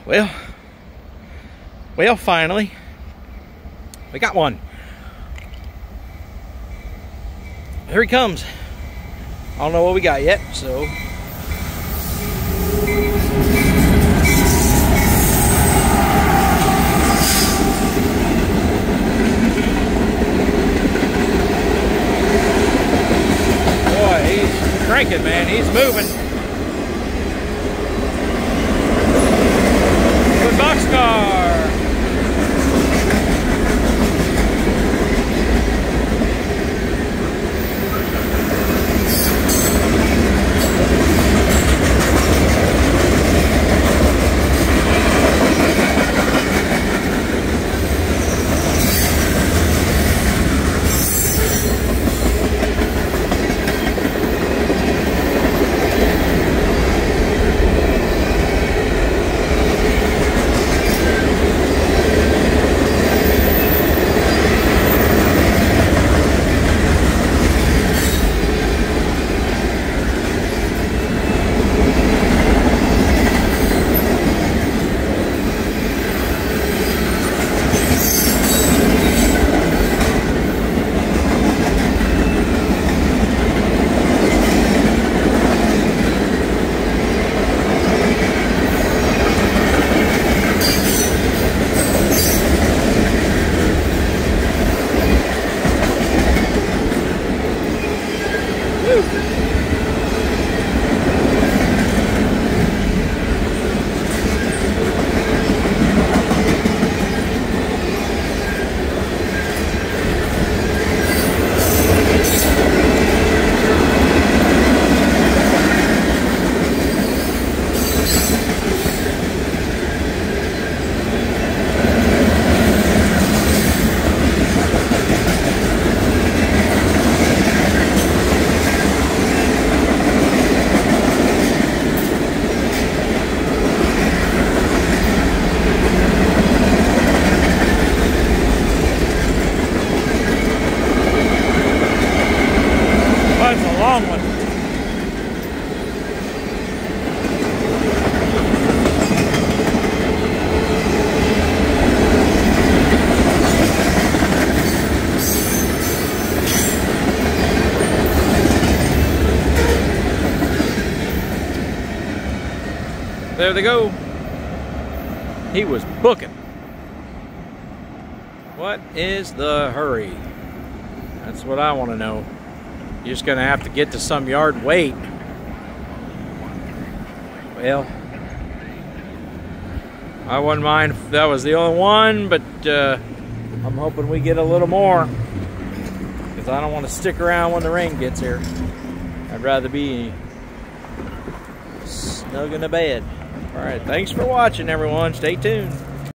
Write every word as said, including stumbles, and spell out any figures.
Well, well, finally, we got one. Here he comes. I don't know what we got yet, so. Boy, he's cranking, man. He's moving. Good boxcar. Long one. There they go. He was booking. What is the hurry? That's what I want to know. You're just gonna have to get to some yard and wait. Well, I wouldn't mind if that was the only one, but uh, I'm hoping we get a little more, because I don't want to stick around when the rain gets here. I'd rather be snug in the bed. All right, thanks for watching, everyone. Stay tuned.